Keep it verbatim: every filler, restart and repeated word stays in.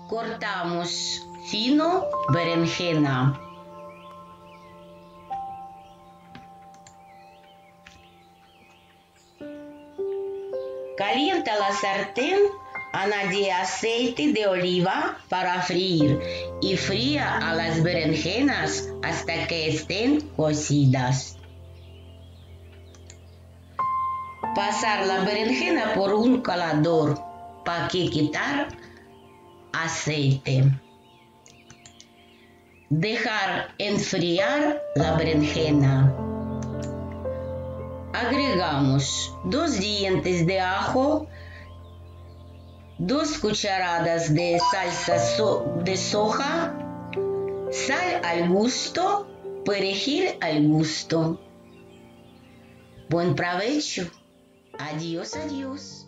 Cortamos fino berenjena. Calienta la sartén, añade aceite de oliva para freír y fría a las berenjenas hasta que estén cocidas. Pasar la berenjena por un colador para quitar aceite. Dejar enfriar la berenjena. Agregamos dos dientes de ajo, dos cucharadas de salsa so de soja, sal al gusto, perejil al gusto. Buen provecho. Adiós, adiós.